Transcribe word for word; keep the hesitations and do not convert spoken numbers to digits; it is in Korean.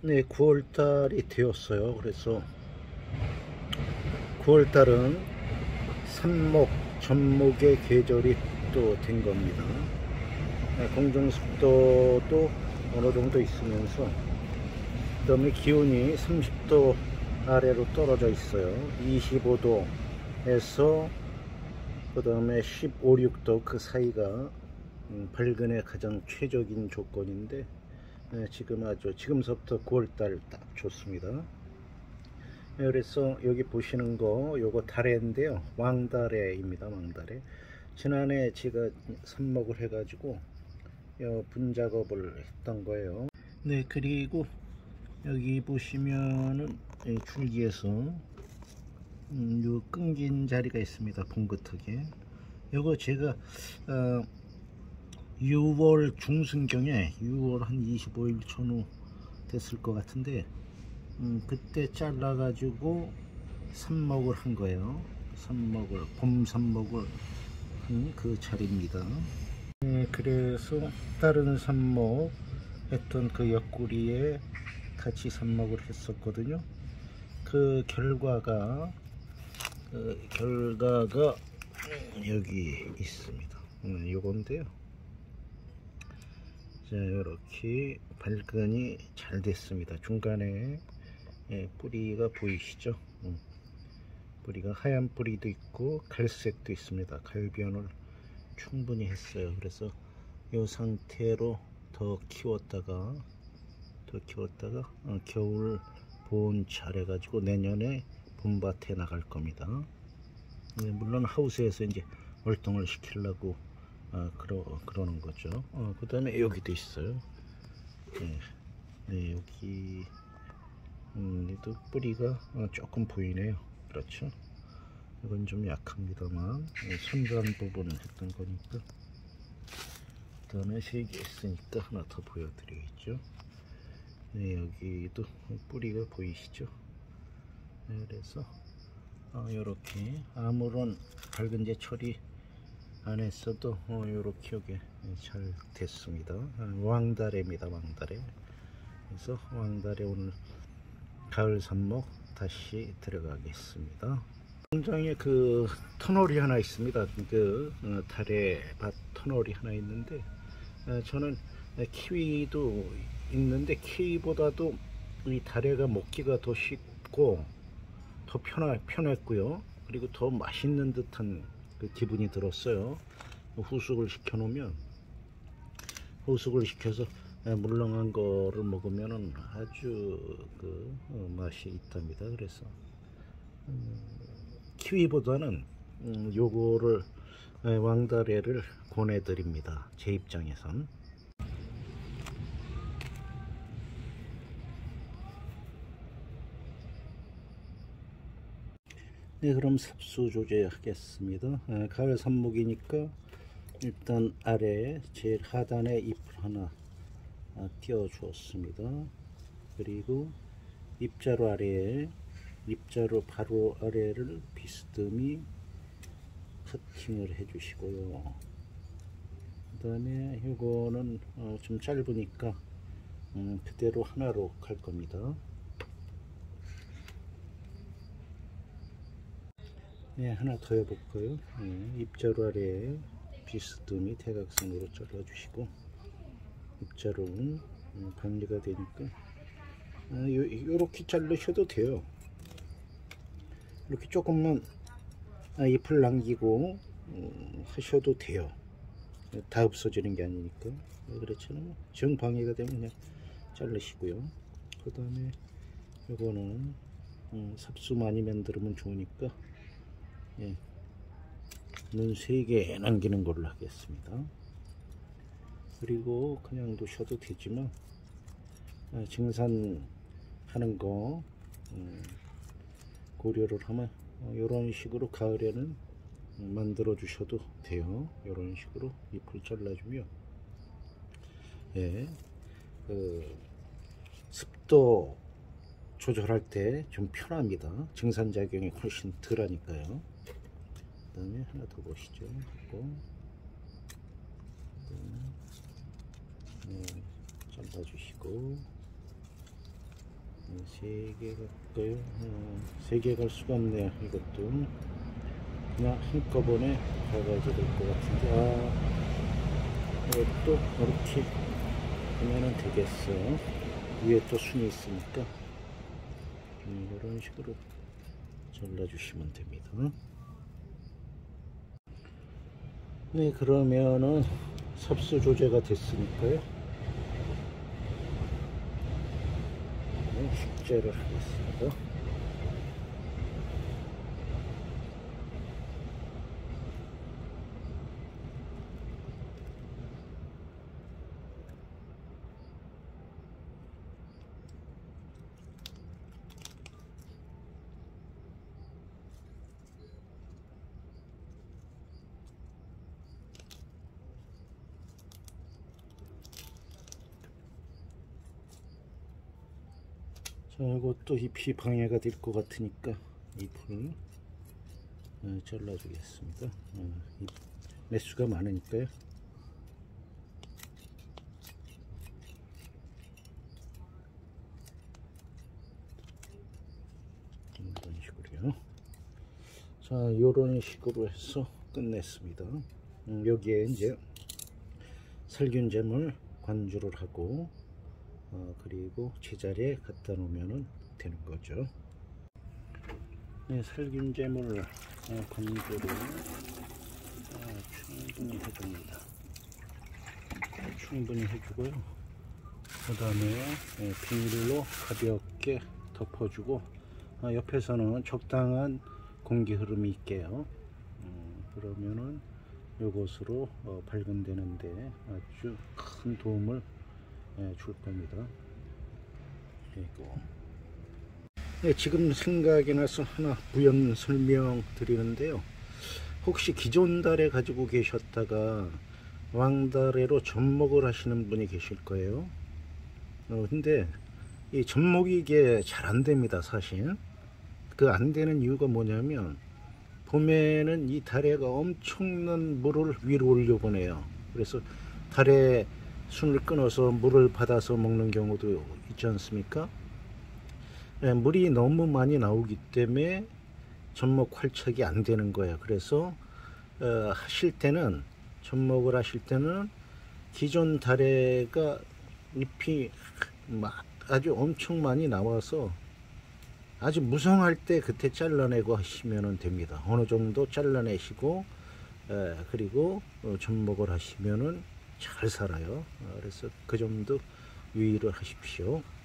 네, 구월달이 되었어요. 그래서 구월달은 삽목, 전목의 계절이 또 된 겁니다. 네, 공중습도도 어느 정도 있으면서, 그 다음에 기온이 삼십 도 아래로 떨어져 있어요. 이십오 도에서 그 다음에 십오, 육 도 그 사이가 음, 발근의 가장 최적인 조건인데, 네, 지금 아주 지금서부터 구월달 딱 좋습니다. 네, 그래서 여기 보시는 거 요거 다래인데요, 왕다래입니다. 왕다래. 지난해 제가 삽목을 해 가지고 분 작업을 했던 거예요. 네, 그리고 여기 보시면은 줄기에서 음, 요 끊긴 자리가 있습니다. 봉긋하게. 요거 제가 어, 유월 중순경에, 유월 한 이십오 일 전후 됐을 것 같은데, 음, 그때 잘라 가지고 삽목을 한 거예요. 삽목을, 봄 삽목을 한 그 자리입니다. 네, 그래서 다른 삽목 했던 그 옆구리에 같이 삽목을 했었거든요. 그 결과가 그 결과가 여기 있습니다. 음, 요건데요. 자, 이렇게 발근이 잘 됐습니다. 중간에 예, 뿌리가 보이시죠? 음, 뿌리가 하얀 뿌리도 있고 갈색도 있습니다. 갈변을 충분히 했어요. 그래서 이 상태로 더 키웠다가 더 키웠다가 어, 겨울 보온 잘 해가지고 내년에 봄밭에 나갈 겁니다. 네, 물론 하우스에서 이제 월동을 시키려고 어, 그러, 그러는 거죠. 어, 그 다음에 여기도 있어요. 네, 네, 여기 음, 또 뿌리가 어, 조금 보이네요. 그렇죠. 이건 좀 약합니다만 손간 부분 했던 거니까. 그 다음에 세 개 있으니까 하나 더 보여드리겠죠. 네, 여기도 뿌리가 보이시죠. 네, 그래서 어, 이렇게 아무런 밝은제 처리 안 했어도 어, 이렇게 여기 잘 됐습니다. 아, 왕다래입니다. 왕다래. 그래서 왕다래 오늘 가을 삽목 다시 들어가겠습니다. 공장에 그 터널이 하나 있습니다. 그 어, 다래밭 터널이 하나 있는데, 어, 저는 키위도 있는데 키위보다도 이 다래가 먹기가 더 쉽고 더 편하, 편했고요. 그리고 더 맛있는 듯한 그 기분이 들었어요. 후숙을 시켜 놓으면, 후숙을 시켜서 물렁한 거를 먹으면 아주 그 어, 맛이 있답니다. 그래서 음, 키위보다는 음, 요거를 왕다래를 권해드립니다. 제 입장에선. 네, 그럼 삽수 조제하겠습니다. 에, 가을 삽목이니까 일단 아래 제일 하단에 잎을 하나 아, 띄워 주었습니다. 그리고 입자루 아래에, 입자루 바로 아래를 비스듬히 커팅을 해 주시고요. 그 다음에 이거는 어, 좀 짧으니까 음, 그대로 하나로 갈 겁니다. 네, 하나 더 해볼까요? 네, 입자루 아래에 비스듬히 대각선으로 잘라 주시고, 입자루는 음, 방리가 되니까 아, 요, 요렇게 자르셔도 돼요. 이렇게 조금만 아, 잎을 남기고 음, 하셔도 돼요. 다 없어지는 게 아니니까. 그렇잖아요. 정방해가 되면 그냥 자르시고요. 그 다음에 이거는 음, 삽수 많이 만들면 좋으니까 예, 눈 세 개 남기는 걸로 하겠습니다. 그리고 그냥 두셔도 되지만 아, 증산하는 거 음, 고려를 하면 이런 어, 식으로 가을에는 만들어 주셔도 돼요. 이런 식으로 잎을 잘라주면 예, 그 습도 조절할 때 좀 편합니다. 증산작용이 훨씬 덜 하니까요. 그 다음에 하나 더 보시죠. 하고 네, 잘라주시고, 세 개 갈까요? 어, 세 개 갈 수가 없네요. 이것도 그냥 한꺼번에 가가지고 될 것 같은데, 아, 이것도 이렇게 하면은 되겠어. 위에 또 순이 있으니까 음, 이런 식으로 잘라주시면 됩니다. 네, 그러면은 삽수 조제가 됐으니까요. 네, 식재를 하겠습니다. 자, 이것도 잎이 방해가 될 것 같으니까 잎을 어, 잘라주겠습니다. 어, 잎 매수가 많으니까요. 이런 식으로요. 자, 이런 식으로 해서 끝냈습니다. 음, 여기에 이제 살균제물 관주를 하고 어, 그리고 제자리에 갖다 놓으면 되는 거죠. 네, 살균제물 어, 관주를 어, 충분히 해줍니다. 충분히 해주고요. 그 다음에 예, 비닐로 가볍게 덮어주고 어, 옆에서는 적당한 공기 흐름이 있게요. 음, 그러면은 요것으로 어, 발견되는데 아주 큰 도움을 예, 줄 겁니다. 그리고 네, 지금 생각이 나서 하나 부연 설명 드리는데요. 혹시 기존 달에 가지고 계셨다가 왕달에로 접목을 하시는 분이 계실 거예요. 어, 근데 이 접목이 이게 잘 안 됩니다. 사실 그 안 되는 이유가 뭐냐면 봄에는 이 다래가 엄청난 물을 위로 올려보내요. 그래서 다래 순을 끊어서 물을 받아서 먹는 경우도 있지 않습니까? 네, 물이 너무 많이 나오기 때문에 접목 활착이 안 되는 거예요. 그래서 어, 하실 때는 접목을 하실 때는 기존 다래가 잎이 아주 엄청 많이 나와서 아주 무성할 때 그때 잘라내고 하시면 됩니다. 어느 정도 잘라내시고 에, 그리고 어, 접목을 하시면은 잘 살아요. 어, 그래서 그 점도 유의를 하십시오.